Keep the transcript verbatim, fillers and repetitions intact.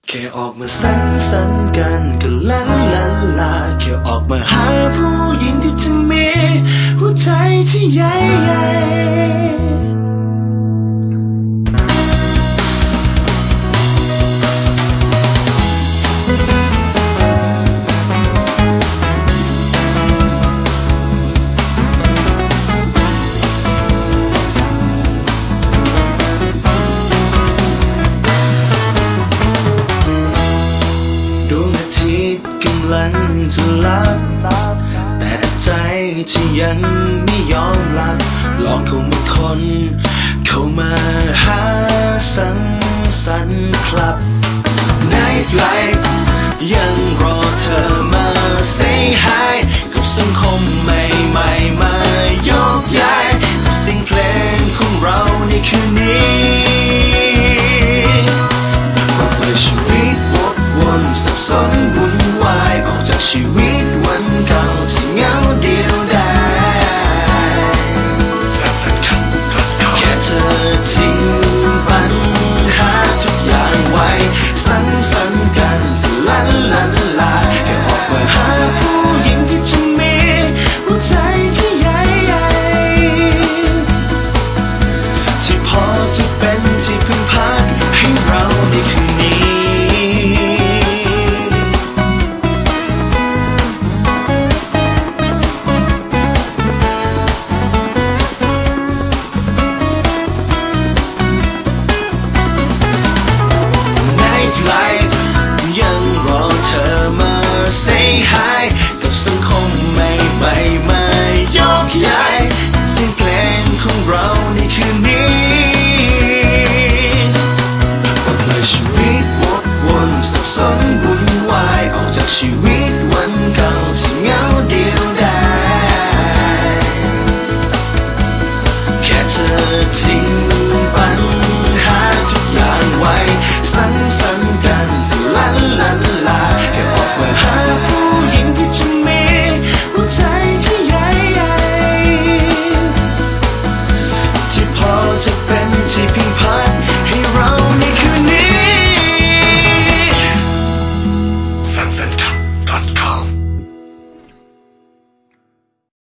แค่ออกมาสังสรรค์กันก็ลันลันลาแค่ออกมาหาผู้หญิงที่จะมีหัวใจที่ใหญ่ใหญ่กำลังจะหลับแต่ใจที่ยังไม่ยอมหลับลองเข้ามาคนเข้ามาหาสังสรรค์คลับ Night Life ยังรอเธอมา Say Hi กับสังคมใหม่ๆมายกย้ายกับเสียงเพลงของเราในคืนนี้บอกเลยชีวิตวกวนสับสนวุ่นวายออกจากชีวิตวันเก่าที่เหงาเดียวดายแค่เธอทิ้งปัญหาทุกอย่างไว้สังสรรค์กันลันลันลาแค่ออกมาหาผู้หญิงที่จะมีหัวใจที่ใหญ่ใหญ่ที่พอจะเป็นที่พึ่งพักให้เราในคืนนี้ยังรอเธอมา Say Hi กับสังคมใหม่ๆมา